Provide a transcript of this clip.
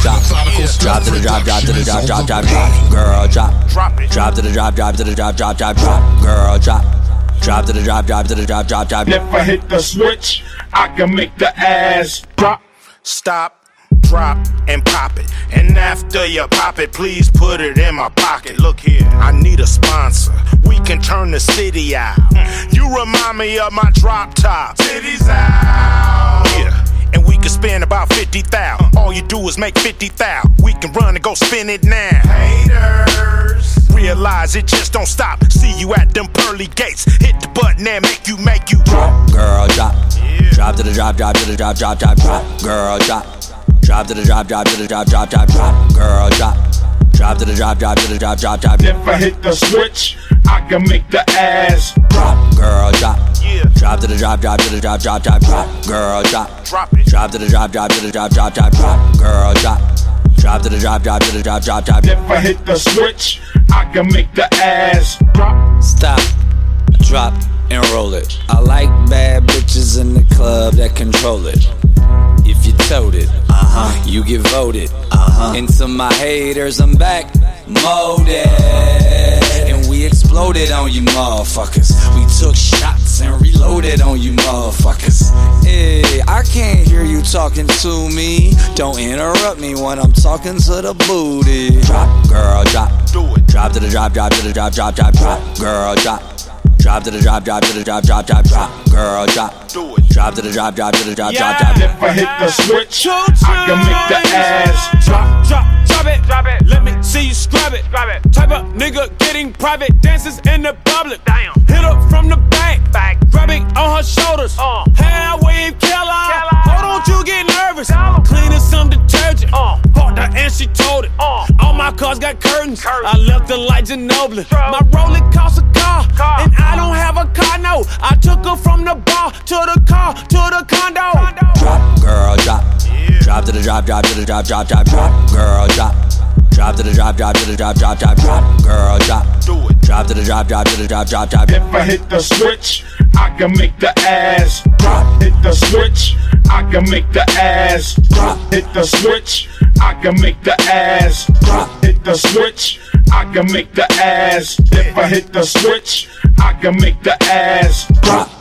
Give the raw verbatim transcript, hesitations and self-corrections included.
drop. Drop to the drop, drop to the drop, drop, drop, drop. Girl, drop. Drop to the drop, drop to the drop, drop, drop, drop. Girl, drop. Drop to the drop, drop to the drop, drop, drop. If I hit the switch, I can make the ass drop. Stop, drop, and pop it. And after you pop it, please put it in my pocket. Look here, I need a sponsor. We can turn the city out. You remind me of my drop top. City's out. Yeah. And we can spend about fifty thousand. All you do is make fifty thousand. We can run and go spin it now. Haters, realize it just don't stop. See you at them pearly gates. Hit the button and make you, make you drop. Girl, drop. Yeah. Drop to the drop, drop to the drop, drop, drop, drop. Girl, drop. Drop to the drop, drop to the drop, drop, drop, drop. Girl, drop. Drop to the drop, drop to the drop, drop, drop. If I hit the switch, I can make the ass drop. Girl, drop. Yeah. Drop to the drop, drop to the drop, drop, drop, drop. Girl, drop. Drop it. Drop to the drop, drop to the drop, drop, drop, drop. Girl, drop. Drop to the drop, drop to the drop, drop, drop. If I hit the switch, I can make the ass drop. Stop, drop, and roll it. I like bad bitches in the club that control it. If you told it, uh-huh, you get voted, uh-huh. And to my haters, I'm back, molded. And we exploded on you motherfuckers. We took shots and reloaded on you motherfuckers. Hey, I can't hear you talking to me. Don't interrupt me when I'm talking to the booty. Drop, girl, drop. Do it. Drop to the drop, drop to the drop, drop, drop, drop. Girl, drop. Drop to the drop, drop to the drop, drop, drop, drop. Girl, drop. Do it. Drop to the drop, drop to the drop, Yeah. drop, drop. If I hit the switch, I can make the ass drop. Drop, drop it, drop it. Let me see you scrub it. Grab it. Type of nigga getting private dances in the public. Damn. Hit her from the back, Back. grabbing on her shoulders. Uh. Hair wave killer. Killer. Oh, don't you get nervous? Dollar. Clean as some detergent. Uh. Bought her and she told it. Uh. All my cars got curtains. Curtains. I left the lights in Nobler. Bro. My Rolex cost a car, Car. and I don't have a car. No, I took her from the bar to the car to the condo. Drop, girl, drop. Yeah. Drop to the drop, drop to the drop, drop, drop, drop. Girl, drop. Drop to the drop, drop to the drop, drop, drop, drop. Girl, drop. Do it. Drop to the drop, drop to the drop, drop, drop. If I hit the switch, I can make the ass drop. Hit the switch, I can make the ass drop. Hit the switch, I can make the ass drop. Hit the switch, I can make the ass. If I hit the switch, I can make the ass drop.